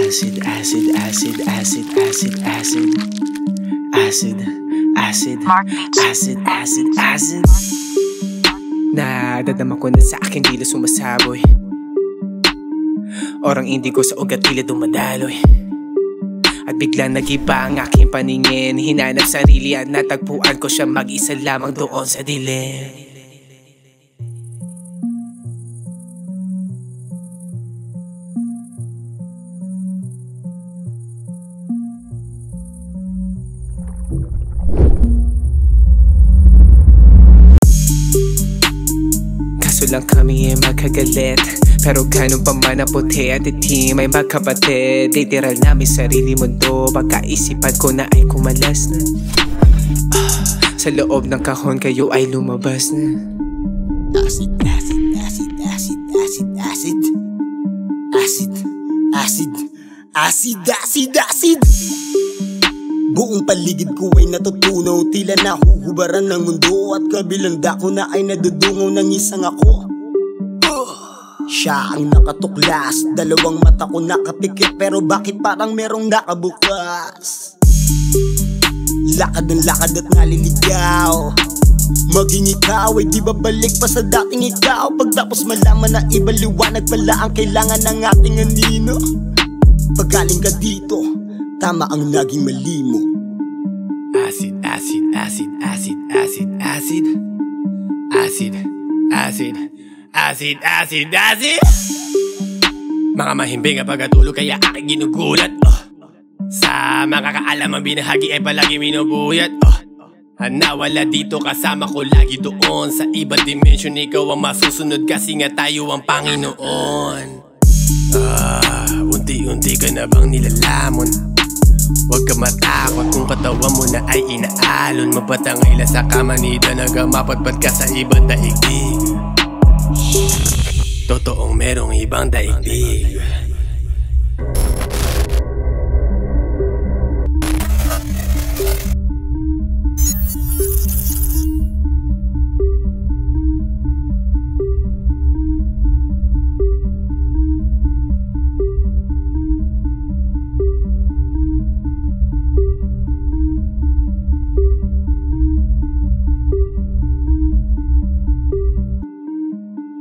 Acid, acid, acid, acid, acid, acid. Acid, acid, acid, acid, acid. Nadadama ko na sa aking dila sumasaboy. Orang indigo sa ugat tila dumadaloy. At biglang nag-iba ang aking paningin. Hinanap sarili at natagpuan ko siya mag-isa lamang doon sa dilim. Kaso lang kami ay magkagalit, pero ganun pa man ang puti at itim ay magkapatid. Literal namin sarili mundo, pagkaisipan ko na ay kumalas na. Sa loob ng kahon kayo ay lumabas na. Acid, acid, acid, acid, acid, acid. Acid, acid, acid, acid, acid. Buong paligid ko ay natutunaw, tila nahuhubaran ng mundo. At kabilang dako na ay nadudungaw ng isang ako. Siya ang nakatuklas, dalawang mata ko nakapikit, pero bakit parang merong nakabukas? Lakad ng lakad at naliligaw. Maging ikaw ay di babalik pa sa dating ikaw. Pagtapos malaman na ibaliwanag pala ang kailangan ng ating anino. Pagaling ka dito, tama ang naging mali mo. Acid, acid, acid, acid, acid, acid. Acid, acid, acid, acid, acid. Mga mahimbing ang pagkatulog kaya aking ginugulat. Sa mga kaalamang binahagi ay palagi minubuyat. Nawala dito kasama ko lagi doon. Sa ibang dimension ikaw ang masusunod kasi nga tayo ang Panginoon. Unti-unti ka na bang nilalamon? Huwag ka matakot kung katawan mo na ay inaalon. Magpatangay lang sa kamanida, nagamapatpat ka sa ibang daigdig. Totoong merong ibang daigdig.